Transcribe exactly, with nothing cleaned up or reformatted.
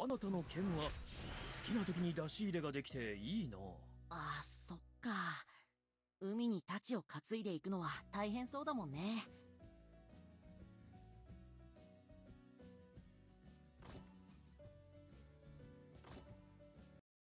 あなたの剣は好きな時に出し入れができていいな。 あ、そっか。海に太刀を担いでいくのは大変そうだもんね。